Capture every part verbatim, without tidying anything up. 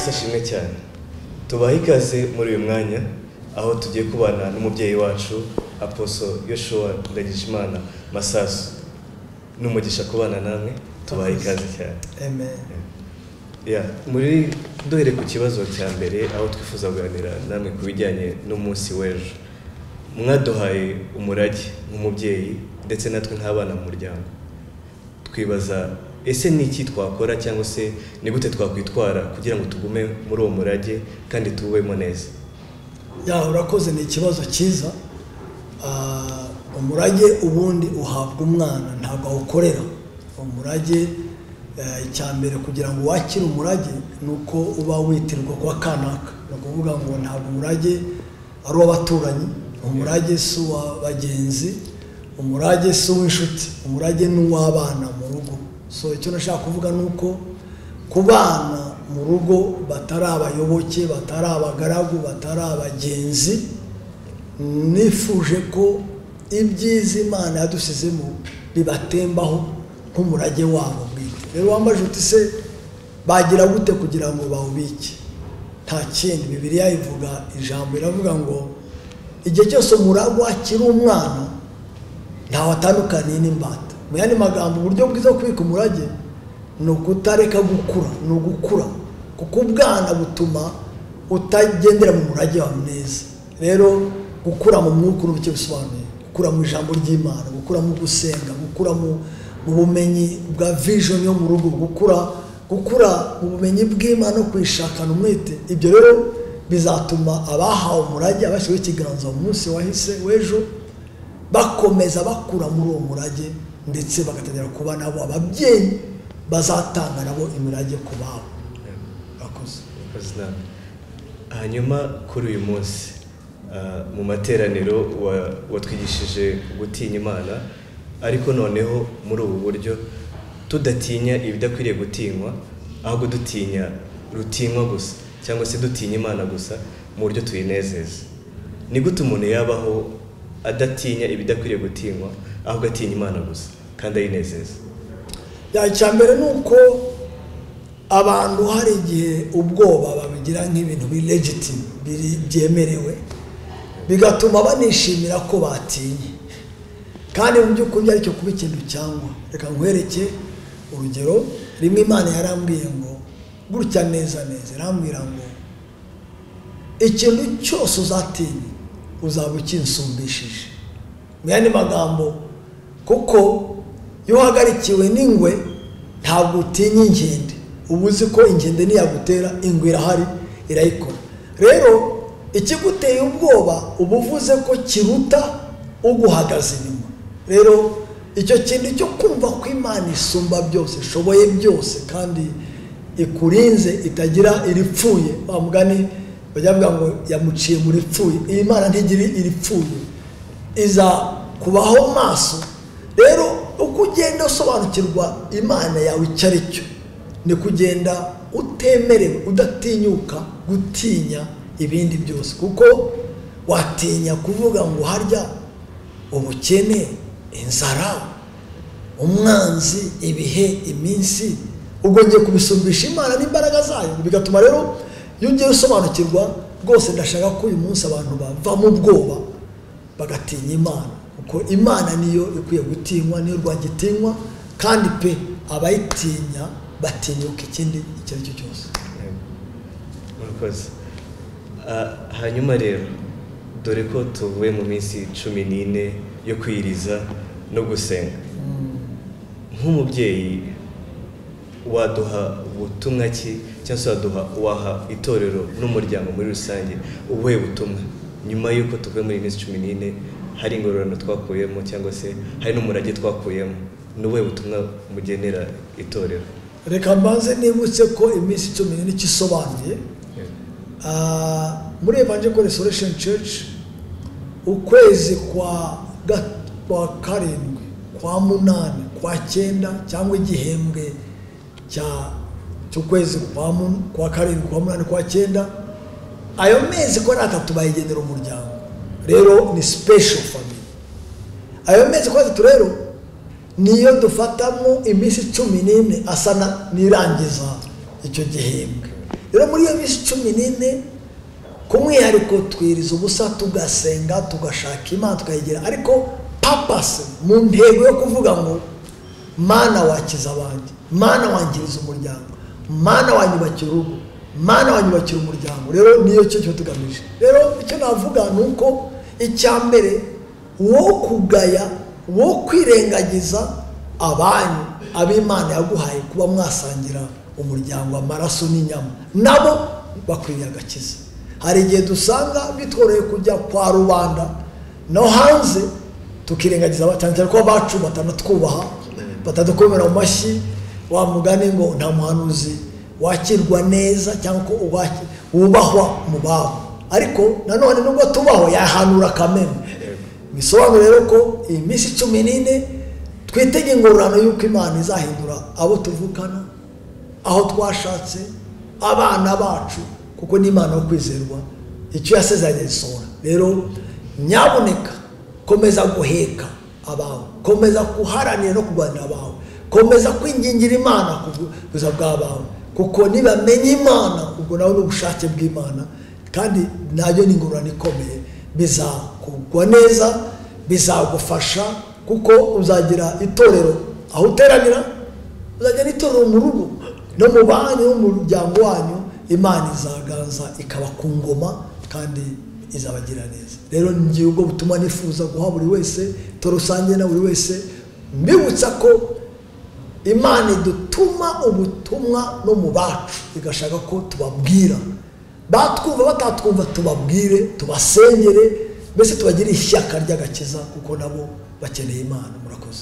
Yesu ashimwe cyane. Tubaha ikaze muri uyu mwanya aho tugiye kubana n'umubyeyi wacu Apostle Yoshua Ndagijimana Masasu. Numugisha kubana namwe, tubaha ikaze cyane. Amen. Ya, muri duhere ku kibazo cya mbere aho twifuza kuganira namwe kubijyanye n'umunsi w'ejo. Mwaduhaye umurage nk'umubyeyi ndetse natwe nk'abana mu muryango. Twibaza ese ni iki twakora cyangwa se ni gute twakwitwara kugira ngo tugume muri uwo murage kandi tubemo neza? Ya, urakoze, ni ikibazo cyiza. Ah, umurage ubundi uhabwa umwana, ntabwo awukorera. Umurage icya mbere kugira ngo wakire umurage nuko uba witirwa kwa kanaka. No kuvuga ngo ntabwo umurage ari uw'abaturanyi, umurage si uw'abagenzi, umurage si uw'inshuti, umurage ni uw'abana mu rugo. So icyo nashaka kuvuga nuko ku bana mu rugo batari abayoboke, batari abagaragu, batari abagenzi, nifuje ko ibyiza Imana yadusizemo bibatembaho nk'umurage wabo bwite. Rero wambaje uti se bagira gute kugira ngo bawubike? Nta kindi, Bibiliya ivuga, ijambo iravuga ngo igihe cyose umuragwa akiri umwana ntawe atandukaniye n'imbata. Mu yandi magambo, uburyo bwiza bwo kubika umurage ni ukutareka gukura, ni ugukura, kuko ubwana butuma utagendera mu murage wawe neza. Rero gukura mu mwuka n'ubuke bisobanuye gukura mu ijambo ry'Imana, gukura mu gusenga, gukura mu bumenyi bwa vision yo mu rugo, gukura gukura mu bumenyi bw'Imana no kwishakana umwete. Ibyo rero bizatuma abahawe umurage, abashyiriweho ikiganza mu munsi wahise w'ejo, bakomeza bakura muri uwo murage ndetse bagatangira kuba nabo ababyeyi bazatanga nabo imirage ku babo. Bakoze. Hanyuma kuri uyu munsi mu materaniro watwigishije gutinya Imana, ariko noneho muri ubu buryo tudatinya ibidakwiriye gutinywa, ahubwo dutinya rutinywa gusa, cyangwa se dutinya Imana gusa mu buryo tuyinezeza. Ni gute umuntu yabaho adatinya ibidakwiriye gutinywa ahubwo atinya Imana gusa kandi ayinezeza? Ya, cyambere nuko abantu hari igihe ubwoba babigira nk'ibintu bi legitime, byemerewe, bigatuma banishimira ko batinye, kandi mu by'ukuri ari cyo kuba ikintu cyangwa. Reka nkwereke urugero. Rimwe Imana yarambwiye ngo gutya neza neza, yarambwira ngo ikintu cyose uzatinya uzaba ukinsumbishije. Mu yandi magambo, kuko iyo uhagarikiwe n'ingwe ntabwo utinya inkende, uba uzi ko inkende niyagutera ingwe irahari irayikora. Rero ikiguteye ubwoba uba uvuze ko kiruta uguhagaze inyuma. Rero icyo kintu cyo kumva ko Imana isumba byose, ishoboye byose, kandi ikurinze, itagira iripfuye. Wa mugani bajya bavuga ngo yamuciye muri pfuye. Iyi Mana ntigira iripfuye, iza kubaho maso. Rero uko ugenda usobanukirwa Imana yawe icyo ari cyo, ni kugenda utemerewe, udatinyuka gutinya ibindi byose. Kuko watinya kuvuga ngo harya ubukene, inzara, umwanzi, ibihe, iminsi, ubwo ngiye kubisumbisha Imana n'imbaraga zayo. Bigatuma rero iyo ugiye usobanukirwa rwose, ndashaka ko uyu munsi abantu bava mu bwoba bagatinya Imana, kuko Imana niyo ikwiye gutinywa, niyo rwagitinywa, kandi pe abayitinya batinyuka ikindi icyo ari cyo cyose. Murakoze. Hanyuma rero, dore ko tuvuye mu minsi cumi n'ine yo kwiriza no gusenga, nk'umubyeyi waduha ubutumwa ki, cyangwa se waduha waha itorero n'umuryango muri rusange ubuhe butumwa nyuma y'uko tuvuye muri minsi cumi n'ine? Hari ingororano twakuyemo cyangwa se hari n'umurage twakuyemo, n'ubuhe butumwa mugenera itorero? Reka mbanze nibutse ko iminsi cumi n'ine isobanuye. Muri Evangelical Restoration Church, ukwezi kwa kwa karindwi, kwa munani, kwa cyenda, cyangwa igihembwe cya cy'ukwezi kwa kwa karindwi, kwa munani, kwa cyenda, ayo mezi ko atatu bayigenera umuryango. Rero ni special family. Ayo mezi ko atatu rero niyo dufatamo iminsi cumi n'ine asana nirangiza icyo gihembwe. rero muri iyo minsi cumi n'ine ku mwihariko twiriza ubusa tugasenga tugashaka Imana tukayegera, ariko papasi mu ntego yo kuvuga ngo Mana wakiza abanjye, Mana wangiriza umuryango, Mana wanyubakira urugo, Mana wanyubakira umuryango. Rero niyo cyo cyo tugamije. Rero icyo navuga nuko icya mbere wo kugaya, wo kwirengagiza abanyu ab'Imana yaguhaye kuba mwasangira umuryango amaraso n'inyama, nabo bakwiriye agakiza. Hari igihe dusanga bitworeye kujya kwa rubanda no hanze tukirengagiza abatangira ko bacu batanatwubaha, batadukomera mu mashyi, wa mugani ngo nta muhanuzi wakirwa neza cyangwa ko wubahwa mu babo, ariko nanone nubwo tubaho yahanura kameme. Bisobanura rero ko iyi minsi cumi n'ine twitege ingororano y'uko Imana izahindura abo tuvukana, aho twashatse, abana bacu, kuko ni Imana yo kwizerwa, icyo yasezeranye gisohora. Rero nyaboneka komeza guheka abawe, komeza kuharanira no kurwanira abawe, komeza kwingingira Imana kubuza bw'abawe, kuko nibamenye Imana ubwo nawe n'ubushake bw'Imana, kandi nayo ni ingororano ikomeye, bizakugwa neza, bizagufasha, kuko uzagira itorero aho uteranira, uzagira itorero mu rugo no mu banyu no mu muryango wanyu. Imana izaganza ikaba ku ngoma kandi izabagira neza. Rero ngiye ubwo butuma nifuza guha buri wese torusange na buri wese, mbibutsa ko Imana idutuma ubutumwa no mu bacu, igashaka ko tubabwira, batwumva batatwumva tubabwire, tubasengere, mbese tubagire ishyaka ry'agakiza, kuko nabo bakeneye Imana. Murakoze.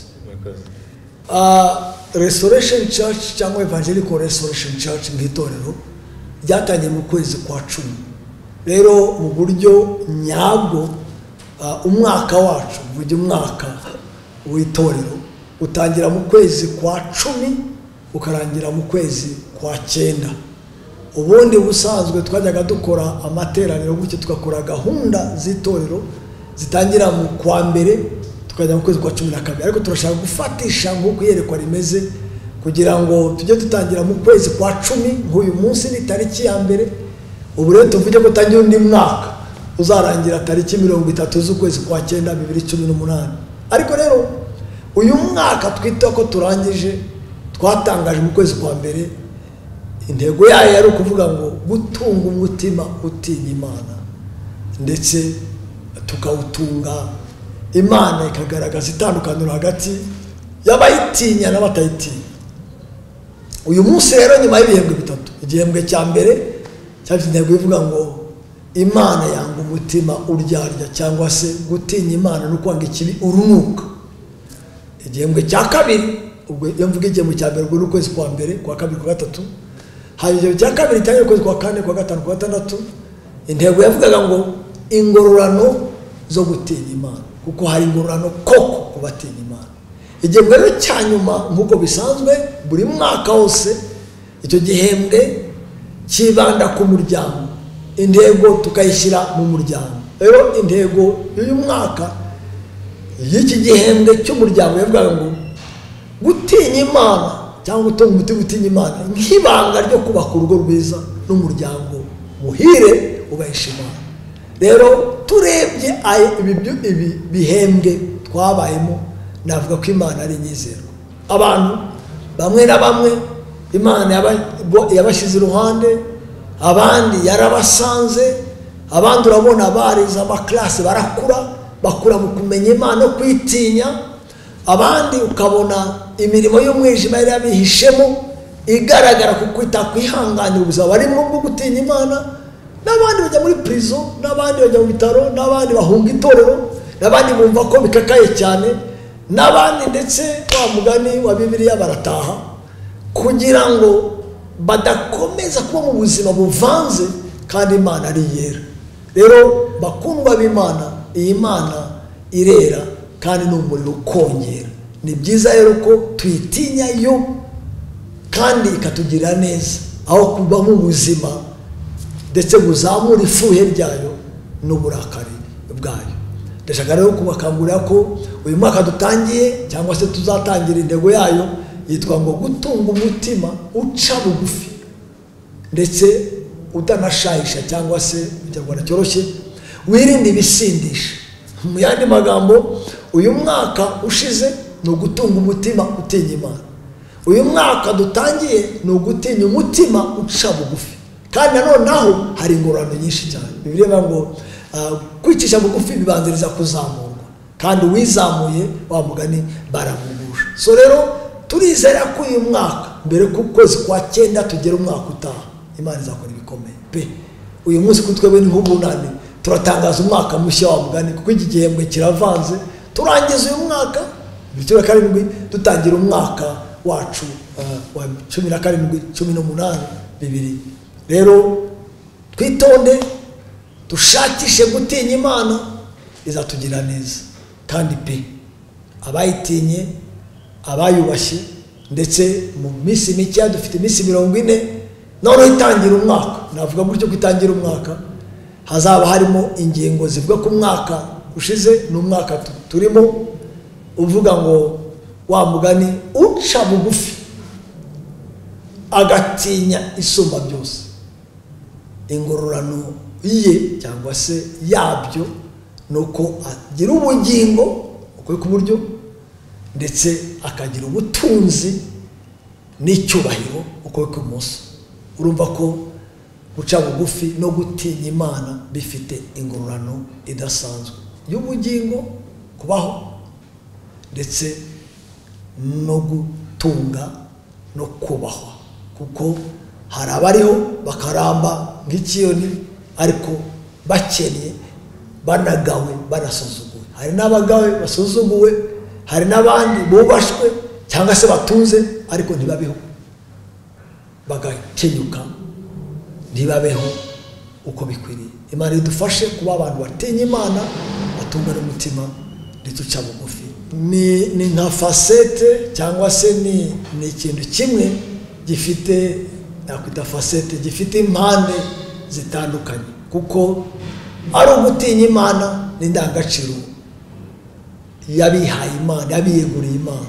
Uh, Restoration Church cyangwa Evangelical Restoration Church nk'itorero ryatangiye mu kwezi kwa cumi. Rero mu buryo nyabwo uh, umwaka wacu, buryo umwaka w'itorero utangira mu kwezi kwa cumi ukarangira mu kwezi kwa cyenda. Ubundi busanzwe twajyaga dukora amateraniro gutyo, tugakora gahunda z'itorero zitangira mu kwa mbere tukajya mu kwezi kwa cumi na kabiri, ariko turashaka gufatisha nk'uko iyerekwa rimeze kugira ngo tujye dutangira mu kwezi kwa cumi. Nk'uyu munsi ni tariki ya mbere, ubu rero tuvuge ko tangira undi mwaka uzarangira tariki mirongo itatu z'ukwezi kwa cyenda bibiri cumi n'umunani. Ariko rero uyu mwaka twita ko turangije, twatangaje mu kwezi kwa mbere, intego yayo yari ukuvuga ngo gutunga umutima utinya Imana, ndetse tukawutunga Imana ikagaragaza itandukaniro hagati y'abayitinya n'abatayitinya. Uyu munsi rero nyuma y'ibihembwe bitatu, igihembwe cya mbere cyafite intego ivuga ngo Imana yanga umutima uryarya, cyangwa se gutinya Imana no kwanga ikibi urunuka. Igihembwe cya kabiri, ubwo iyo mvuga igihembwe cya mbere ubwo ni ukwezi kwa mbere, kwa kabiri, kwa gatatu. Hanyuma igihembwe cya kabiri cyangwa ukwezi kwa kane, kwa gatanu, kwa gatandatu, intego yavugaga ngo ingororano zo gutinya Imana, kuko hari ingororano koko ku batinya Imana. Igihembwe rero cya nyuma nk'uko bisanzwe buri mwaka wose, icyo gihembwe kibanda ku muryango, intego tukayishyira mu muryango. Rero intego y'uyu mwaka y'iki gihembwe cy'umuryango yavugaga ngo gutinya Imana cyangwa gutunga umutima utinya Imana nk'ibanga ryo kubaka urugo rwiza n'umuryango muhire ubahisha Imana. Rero turebye ibi bihembwe twabayemo, navuga ko Imana ari nyizerwa. Abantu bamwe na bamwe Imana yabashyize iruhande, abandi yarabasanze, abandi urabona barize amaklasi barakura, bakura mu kumenya Imana no kwitinya, abandi ukabona imirimo y'umwijima yari yabihishemo igaragara kuko itakwihanganira ubuzima barimo bwo gutinya Imana. N'abandi bajya muri prison, n'abandi bajya mu bitaro, n'abandi bahunga itorero, n'abandi bumva ko bikakaye cyane, n'abandi ndetse wa mugani wa Bibiliya barataha kugira ngo badakomeza kuba mu buzima buvanze, kandi Imana ari yera. Rero bakundwa b'Imana, iyi Mana irera kandi ni umuriro ukongera. Ni byiza rero ko tuyitinya yo kandi ikatugirira neza, aho kuba mu buzima ndetse buzamura ifuhe ryayo n'uburakari bwayo. Ndashaka rero kubakangurira ko uyu mwaka dutangiye cyangwa se tuzatangira intego yayo yitwa ngo gutunga umutima uca bugufi ndetse utanashayisha cyangwa se ikinyarwanda cyoroshye wirinde ibisindisha. Mu yandi magambo, uyu mwaka ushize ni ugutunga umutima utinya Imana. Uyu mwaka dutangiye ni ugutinya umutima uca bugufi, kandi nanone naho hari ingororano nyinshi cyane. Bibiliya ngo uh, kwicisha bugufi bibanziriza kuzamurwa, kandi uwizamuye wa mugani baramugusha. So rero turizera ko uyu mwaka mbere ku kwezi kwa cyenda tugera umwaka utaha Imana izakora ibikomeye pe. Uyu munsi kuri twebwe ni nk'ubunani, turatangaza umwaka mushya wa mugani, kuko iki gihembwe kiravanze. Turangiza uyu mwaka bityo karindwi dutangira umwaka wacu uh, wa cumi na karindwi cumi n'umunani bibiri. Rero twitonde, dushakishe gutinya Imana, izatugira neza. Kandi pe abayitinye, abayubashye, ndetse mu minsi mike dufite iminsi mirongo ine none itangira umwaka. Navuga gutyo kwitangira umwaka hazaba harimo ingingo zivuga ku mwaka ushize n'umwaka turimo, uvuga ngo wa mugani uca bugufi agatinya isumba byose. Ingororano ye cyangwa se yabyo nuko agira ubugingo uko ku buryo, ndetse akagira ubutunzi n'icyubahiro uko ku munsi. Urumva ko guca bugufi no gutinya Imana bifite ingororano idasanzwe y'ubugingo, kubaho, ndetse no gutunga no kubahwa. Kuko hari abariho bakaramba nk'ikiyoni ariko bakennye, banagawe, banasuzuguwe. Hari n'abagawe basuzuguwe, hari n'abandi bubashwe cyangwa se batunze ariko ntibabeho, bagakenyuka ntibabeho uko bikwiriye. Imana idufashe kuba abantu batinya Imana, batunga n'umutima ndetse uca bugufi. Ni ni nka facette cyangwa se ni ni ikintu kimwe gifite, nakwita facette, gifite impande zitandukanye, kuko ari ugutinya Imana n'indangagaciro yabihaye Imana, yabiyeguriye Imana.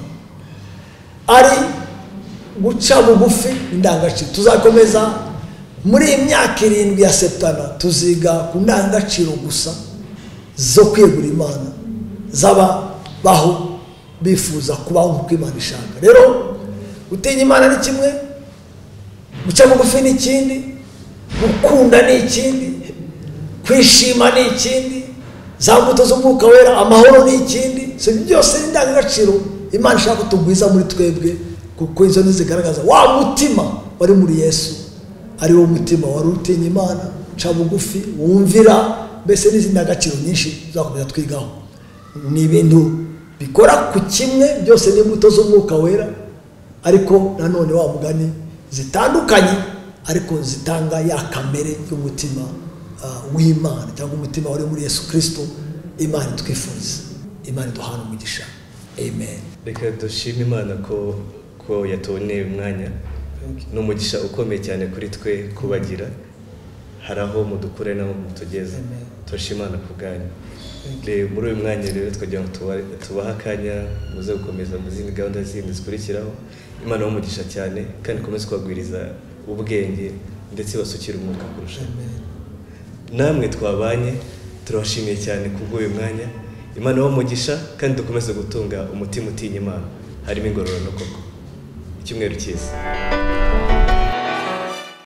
Ari guca bugufi indangagaciro. Tuzakomeza muri iyi myaka irindwi ya Septana tuziga ku ndangagaciro gusa zo kwiyegurira Imana, zaba baho bifuza kubaho nk'uko Imana ishaka. Rero gutinya Imana ni kimwe, guca bugufi ni ikindi, gukunda ni ikindi, kwishima ni ikindi, za mbuto z'umwuka wera, amahoro ni ikindi. So byose ni indangagaciro Imana ishaka kutugwiza muri twebwe, kuko izo ni zigaragaza wa mutima wari muri Yesu, ari wo mutima wari utinya Imana, uca bugufi, wumvira, mbese n'izindi ndangagaciro nyinshi tuzakomeza twigaho. Ni ibintu bikora ku kimwe, byose ni imbuto z'umwuka wera, ariko nanone wa mugani zitandukanye, ariko zitanga ya kamere y'umutima uh, w'Imana, cyangwa umutima wari muri Yesu Kristo. Imana twifuriza, Imana duhana umugisha. Amen. Reka dushime Imana ko ko yatuboneye umwanya n'umugisha ukomeye cyane kuri twe kubagira. Hari aho mudukure naho mutugeze. Turashima Imana ku bwanyu. Rero muri uyu mwanya rero twagira ngo tubaha akanya muze gukomeza mu zindi gahunda zindi zikurikiraho. Imana y'umugisha cyane, kandi komeze kwagwiriza ubwenge ndetse basukira umwuka kurusha. Namwe twabanye turabashimiye cyane kubw'uyu mwanya. Imana y'umugisha, kandi dukomeze gutunga umutima utinya Imana, harimo ingororano koko. Icyumweru cyiza.